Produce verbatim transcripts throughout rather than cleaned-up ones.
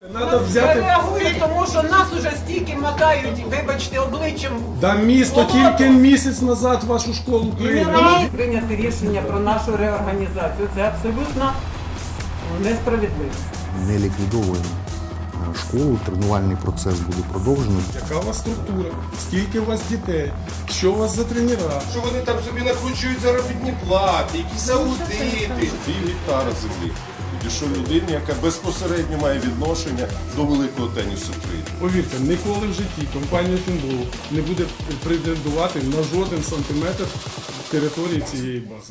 Надо взяти... Реагує, тому що нас уже стільки мотають, вибачте, обличчям. Да місто тільки місяць назад вашу школу прийняли. Прийняти рішення про нашу реорганізацію. Це абсолютно несправедливо. Не ліквідовуємо школу, тренувальний процес буде продовжений. Яка у вас структура? Скільки у вас дітей? Що у вас за тренера? Що вони там собі накручують заробітні плати, якісь аудити. Пів гектара землі. Що людині, яка безпосередньо має відношення до великого тенісу України. Повірте, ніколи в житті компанія Фінбол не буде претендувати на жоден сантиметр території цієї бази.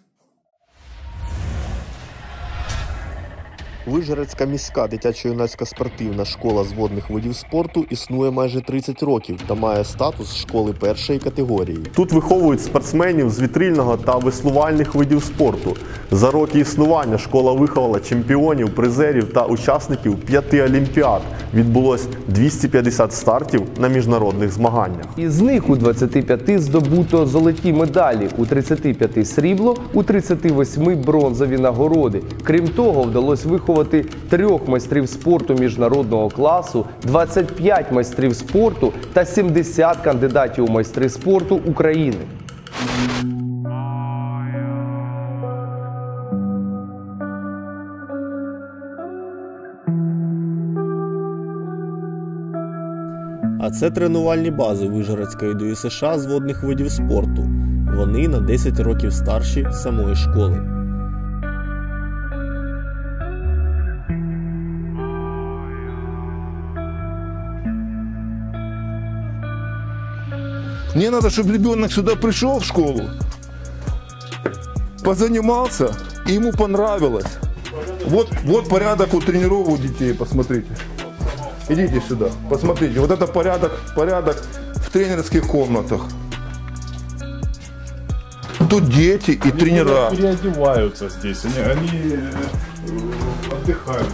Вишгородська міська дитячо-юнацька спортивна школа з водних видів спорту існує майже тридцять років та має статус школи першої категорії. Тут виховують спортсменів з вітрильного та веслувальних видів спорту. За роки існування школа виховала чемпіонів, призерів та учасників п'яти олімпіад. Відбулось двісті п'ятдесят стартів на міжнародних змаганнях. Із них у двадцяти п'яти здобуто золоті медалі, у тридцяти п'яти срібло, у тридцяти восьми бронзові нагороди. Крім того, вдалося виховати трьох майстрів спорту міжнародного класу, двадцять п'ять майстрів спорту та сімдесят кандидатів у майстри спорту України. А це тренувальні бази Вишгородської ді ю ес еш а з водних видів спорту. Вони на десять років старші самої школи. Мне надо, чтобы ребенок сюда пришел в школу, позанимался, и ему понравилось. Вот, вот порядок у тренеров у детей, посмотрите. Идите сюда, посмотрите. Вот это порядок, порядок в тренерских комнатах. Тут дети и тренера. Они переодеваются здесь, они, они отдыхают.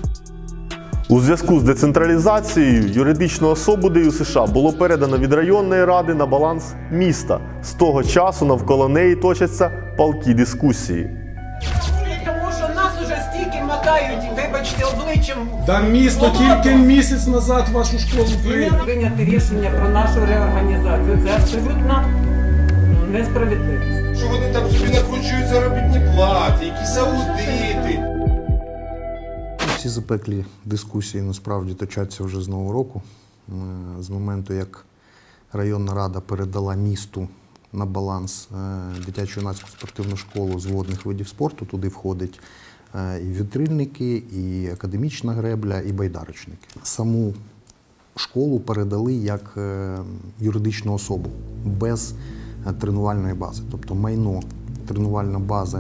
У зв'язку з децентралізацією юридичну особу ді ю ес еш а було передано від районної ради на баланс міста. З того часу навколо неї точаться палкі дискусії. Тому що нас уже стільки мотають, вибачте, обличчям. Да місто тільки місяць назад вашу школу прийняли. Прийняти рішення про нашу реорганізацію. Це абсолютно несправедливо. Що вони там собі накручують заробітні плати, якісь аудити. Ці запеклі дискусії насправді точаться вже з нового року. З моменту, як районна рада передала місту на баланс дитячо-юнацьку спортивну школу з водних видів спорту, туди входить і вітрильники, і академічна гребля, і байдарочники. Саму школу передали як юридичну особу, без тренувальної бази. Тобто майно, тренувальна база,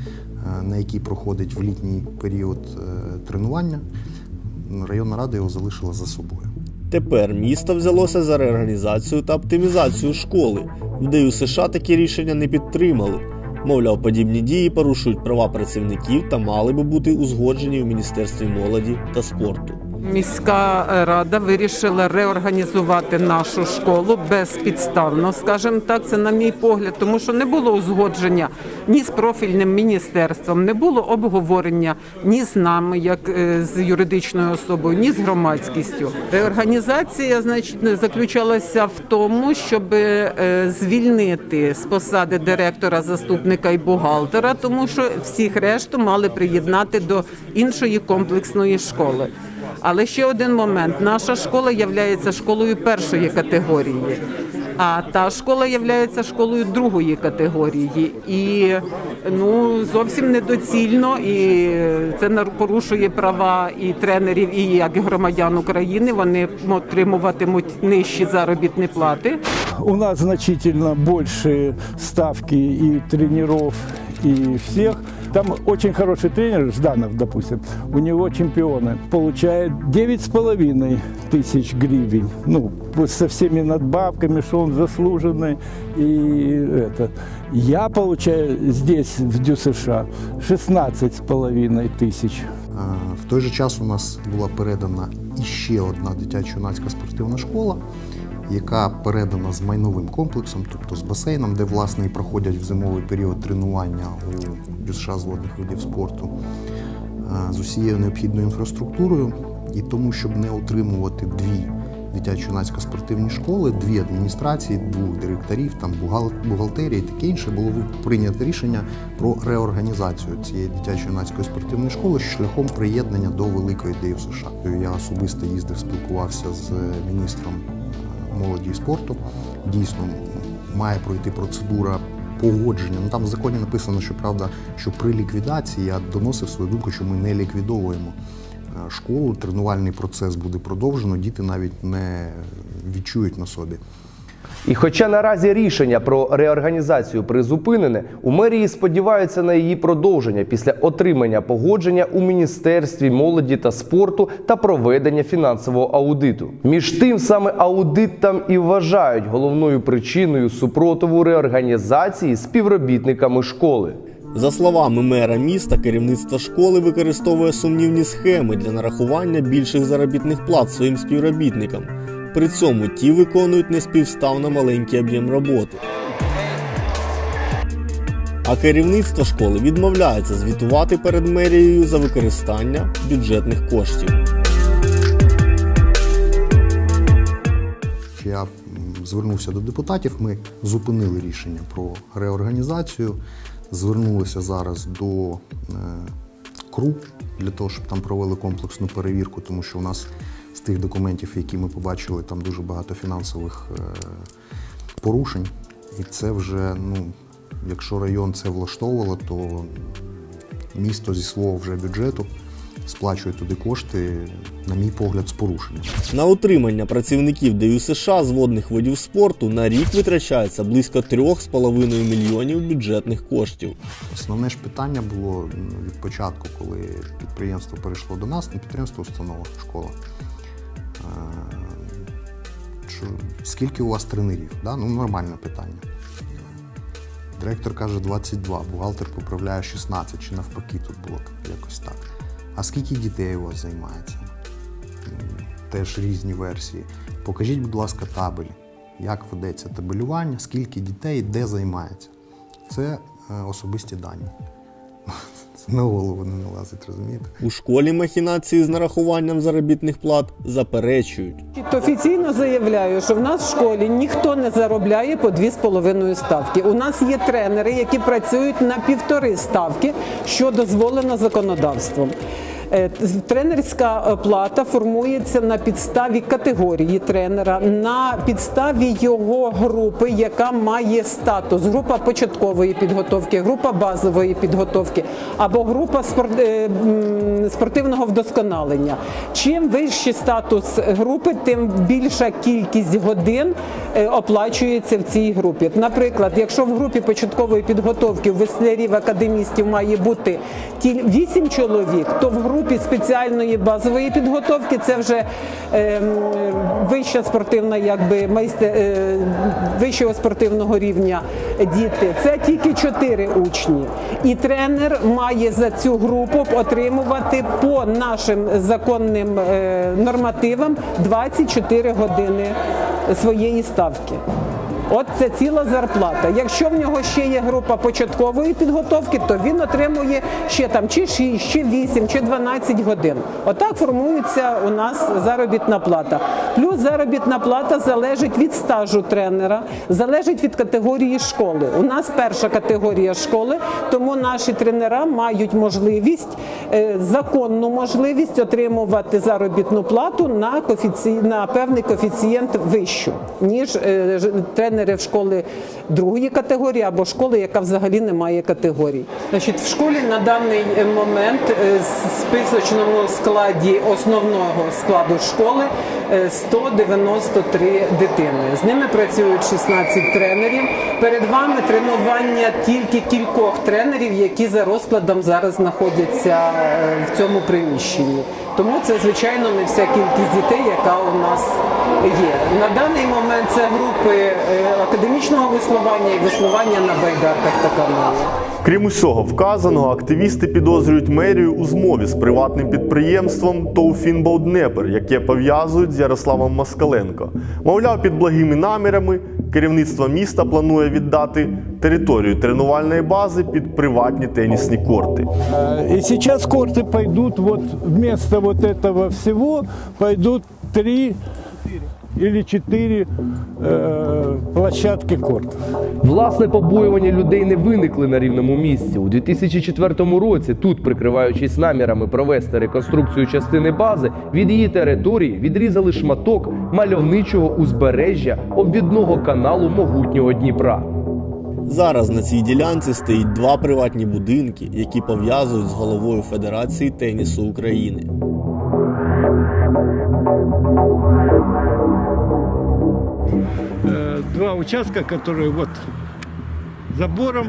на якій проходить в літній період тренування, районна рада його залишила за собою. Тепер місто взялося за реорганізацію та оптимізацію школи. В ді ю ес еш а такі рішення не підтримали. Мовляв, подібні дії порушують права працівників та мали би бути узгоджені у Міністерстві молоді та спорту. Міська рада вирішила реорганізувати нашу школу безпідставно, скажімо так, це на мій погляд, тому що не було узгодження ні з профільним міністерством, не було обговорення ні з нами, як з юридичною особою, ні з громадськістю. Реорганізація, значить, заключалася в тому, щоб звільнити з посади директора, заступника і бухгалтера, тому що всіх решту мали приєднати до іншої комплексної школи. Але ще один момент. Наша школа є школою першої категорії, а та школа є школою другої категорії. І ну, зовсім недоцільно, і це порушує права і тренерів, і як громадян України. Вони отримуватимуть нижчі заробітні плати. У нас значительно більше ставки і тренерів, и всех. Там очень хороший тренер, Жданов, допустим, у него чемпионы, получает девять с половиной тысяч гривен, ну, со всеми надбавками, что он заслуженный, и это. Я получаю здесь, в ді ю эс эш а, шістнадцять з половиною тисяч. В той же час у нас була передана іще одна дитячо-юнацька спортивна школа, яка передана з майновим комплексом, тобто з басейном, де, власне, і проходять в зимовий період тренування у ді ю ес еш а з водних видів спорту, з усією необхідною інфраструктурою. І тому, щоб не утримувати дві дитячо-юнацько спортивні школи, дві адміністрації, двох директорів, там бухгалтерія і таке інше, було прийнято рішення про реорганізацію цієї дитячо-юнацької спортивної школи шляхом приєднання до великої ДЮСШ. Я особисто їздив, спілкувався з міністром молоді і спорту. Дійсно, має пройти процедура погодження. Ну, там в законі написано, що, правда, що при ліквідації, я доносив свою думку, що ми не ліквідовуємо школу, тренувальний процес буде продовжено, діти навіть не відчують на собі. І хоча наразі рішення про реорганізацію призупинене, у мерії сподіваються на її продовження після отримання погодження у Міністерстві молоді та спорту та проведення фінансового аудиту. Між тим, саме аудит там і вважають головною причиною супротиву реорганізації співробітниками школи. За словами мера міста, керівництво школи використовує сумнівні схеми для нарахування більших заробітних плат своїм співробітникам. При цьому ті виконують неспівставно маленький об'єм роботи. А керівництво школи відмовляється звітувати перед мерією за використання бюджетних коштів. Я звернувся до депутатів, ми зупинили рішення про реорганізацію. Звернулися зараз до КРУ для того, щоб там провели комплексну перевірку, тому що у нас з тих документів, які ми побачили, там дуже багато фінансових порушень. І це вже, ну, якщо район це влаштовувало, то місто зі свого вже бюджету сплачує туди кошти, на мій погляд, з порушенням. На утримання працівників ДЮСШ з водних видів спорту на рік витрачається близько трьох з половиною мільйонів бюджетних коштів. Основне ж питання було від початку, коли підприємство перейшло до нас, не підприємство, установа, школа. Що, скільки у вас тренерів? Да? Ну, нормальне питання. Директор каже двадцять два, бухгалтер поправляє шістнадцять, чи навпаки тут було якось так. А скільки дітей у вас займається? Теж різні версії. Покажіть, будь ласка, табелі, як ведеться табелювання, скільки дітей, де займається. Це особисті дані. Це на голову не налазить, розумієте? У школі махінації з нарахуванням заробітних плат заперечують. Офіційно заявляю, що в нас в школі ніхто не заробляє по дві з половиною ставки. У нас є тренери, які працюють на півтори ставки, що дозволено законодавством. Тренерська плата формується на підставі категорії тренера, на підставі його групи, яка має статус. Група початкової підготовки, група базової підготовки або група спортивного вдосконалення. Чим вищий статус групи, тим більша кількість годин оплачується в цій групі. Наприклад, якщо в групі початкової підготовки веслярів, академістів має бути вісім чоловік, то в групі групі спеціальної базової підготовки, це вже е, вища спортивна, якби, майстер, е, вищого спортивного рівня діти. Це тільки чотири учні. І тренер має за цю групу отримувати по нашим законним е, нормативам двадцять чотири години своєї ставки. От це ціла зарплата. Якщо в нього ще є група початкової підготовки, то він отримує ще там чи шість, чи вісім, чи дванадцять годин. Отак формується у нас заробітна плата. Плюс заробітна плата залежить від стажу тренера, залежить від категорії школи. У нас перша категорія школи, тому наші тренера мають можливість, законну можливість отримувати заробітну плату на, коефіці... на певний коефіцієнт вищу, ніж тренери в школи другої категорії або школи, яка взагалі не має категорій. Значить, в школі на даний момент в списочному складі основного складу школи сто дев'яносто три дитини. З ними працюють шістнадцять тренерів. Перед вами тренування тільки кількох тренерів, які за розкладом зараз знаходяться в цьому приміщенні. Тому це, звичайно, не вся кількість дітей, яка у нас є. На даний момент це групи академічного веслування і веслування на байдарках та каное. Крім усього вказаного, активісти підозрюють мерію у змові з приватним підприємством ТОВ «Фінбоуднепр», яке пов'язують з Ярославом Москаленко. Мовляв, під благими намірами Керівництво міста планує віддати територію тренувальної бази під приватні тенісні корти. И сейчас корты пойдут, вот вместо вот этого всего пойдут три или четыре э, площадки кортов. Власне, побоювання людей не виникли на рівному місці. У дві тисячі четвертому році тут, прикриваючись намірами провести реконструкцію частини бази, від її території відрізали шматок мальовничого узбережжя обвідного каналу могутнього Дніпра. Зараз на цій ділянці стоїть два приватні будинки, які пов'язують з головою Федерації тенісу України. Два участка, которые вот забором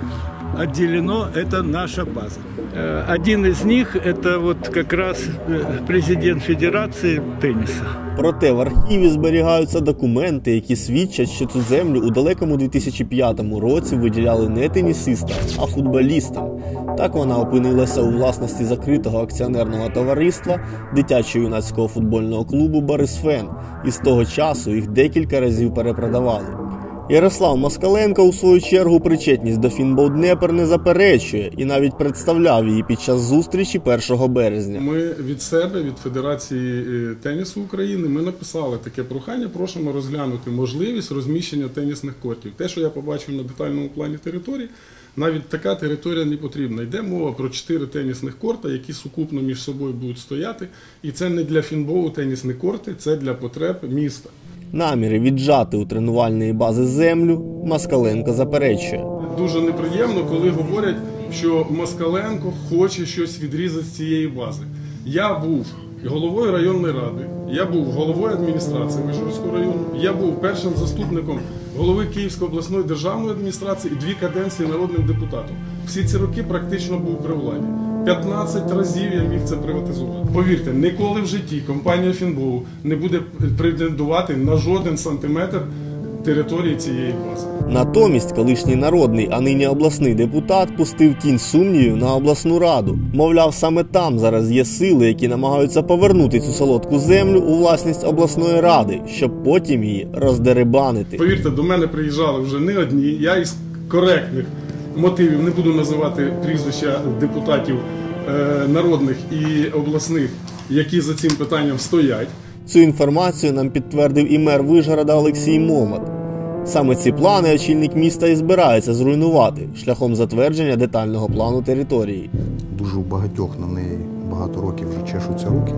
отделено, это наша база. Один из них это вот как раз президент Федерации тенниса. Проте в архіві зберігаються документи, які свідчать, що цю землю у далекому дві тисячі п'ятому році виділяли не тенісистам, а футболістам. Так вона опинилася у власності закритого акціонерного товариства дитячо-юнацького футбольного клубу «Борисфен», і з того часу їх декілька разів перепродавали. Ярослав Москаленко, у свою чергу, причетність до Фінбол-Дніпр не заперечує і навіть представляв її під час зустрічі першого березня. Ми від себе, від Федерації тенісу України, ми написали таке прохання, просимо розглянути можливість розміщення тенісних кортів. Те, що я побачив на детальному плані території, навіть така територія не потрібна. Йде мова про чотири тенісних корта, які сукупно між собою будуть стояти. І це не для фінболу тенісні корти, це для потреб міста. Наміри віджати у тренувальної бази землю Москаленко заперечує. Дуже неприємно, коли говорять, що Москаленко хоче щось відрізати з цієї бази. Я був головою районної ради, я був головою адміністрації Вишгородського району, я був першим заступником голови Київської обласної державної адміністрації і дві каденції народним депутатом. Всі ці роки практично був при владі. п'ятнадцять разів я міг це приватизувати. Повірте, ніколи в житті компанія Фінбол не буде претендувати на жоден сантиметр території цієї бази. Натомість колишній народний, а нині обласний депутат пустив тінь сумнівів на обласну раду. Мовляв, саме там зараз є сили, які намагаються повернути цю солодку землю у власність обласної ради, щоб потім її роздерибанити. Повірте, до мене приїжджали вже не одні, я із коректних мотивів, не буду називати прізвища депутатів е, народних і обласних, які за цим питанням стоять. Цю інформацію нам підтвердив і мер Вишгорода Олексій Момат. Саме ці плани очільник міста і збирається зруйнувати шляхом затвердження детального плану території. Дуже у багатьох на неї багато років вже чешуться руки.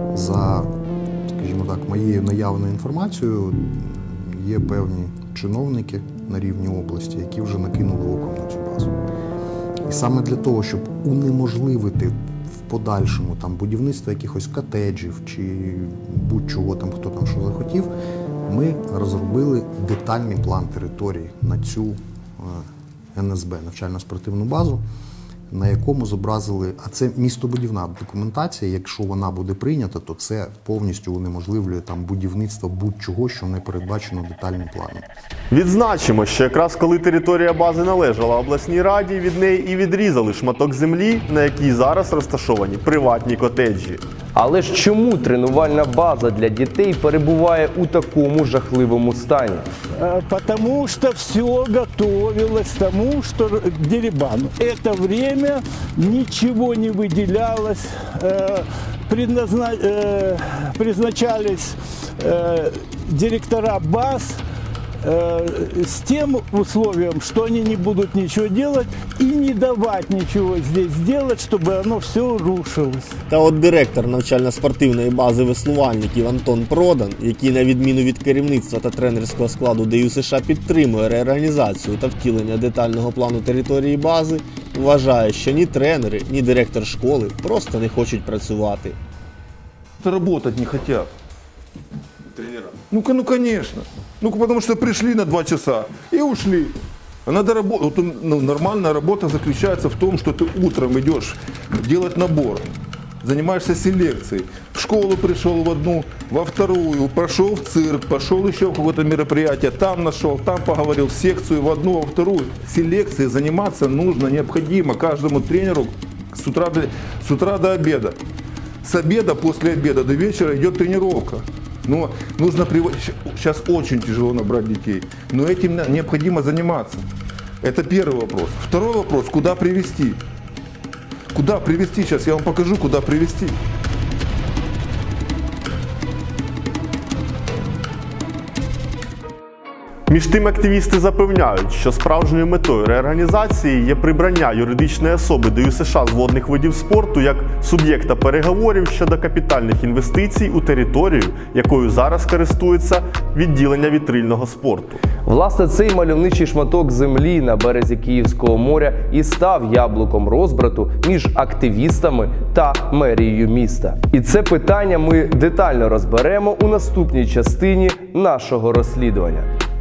За, скажімо так, моєю наявною інформацією, є певні чиновники на рівні області, які вже накинули оком на цю базу. І саме для того, щоб унеможливити в подальшому там будівництво якихось котеджів чи будь-чого там, хто там що захотів, ми розробили детальний план території на цю ен ес бе, навчально-спортивну базу, на якому зобразили, а це містобудівна документація, якщо вона буде прийнята, то це повністю унеможливлює там будівництво будь-чого, що не передбачено детальним планом. Відзначимо, що якраз коли територія бази належала обласній раді, від неї і відрізали шматок землі, на якій зараз розташовані приватні котеджі. Але ж чому тренувальна база для дітей перебуває у такому жахливому стані? Потому что все готовилось к тому, что к дерибану. Это время ничего не выделялось, предназна... призначались директора баз с тем условием, что они не будут ничего делать и не давать ничего здесь делать, чтобы оно все рушилось. Та от директор навчально-спортивної бази веслувальників Антон Продан, який на відміну від керівництва та тренерського складу Ді Ю США підтримує реорганізацію та втілення детального плану території бази, вважає, що ні тренери, ні директор школи просто не хочуть працювати. Работать не хотят. Тренера. Ну, ну, конечно. Ну, потому что пришли на два часа и ушли. А надо работать. Вот, ну, нормальная работа заключается в том, что ты утром идешь делать набор, занимаешься селекцией. В школу пришел в одну, во вторую, прошел в цирк, пошел еще в какое-то мероприятие, там нашел, там поговорил, в секцию, в одну, во вторую. Селекцией заниматься нужно, необходимо каждому тренеру с утра до, с утра до обеда. С обеда, после обеда до вечера идет тренировка. Но нужно приводить, сейчас очень тяжело набрать детей, но этим необходимо заниматься. Это первый вопрос. Второй вопрос, куда привести? Куда привести? Сейчас я вам покажу, куда привести. Між тим, активісти запевняють, що справжньою метою реорганізації є прибрання юридичної особи до ю ес еш з водних видів спорту як суб'єкта переговорів щодо капітальних інвестицій у територію, якою зараз користується відділення вітрильного спорту. Власне, цей мальовничий шматок землі на березі Київського моря і став яблуком розбрату між активістами та мерією міста. І це питання ми детально розберемо у наступній частині нашого розслідування.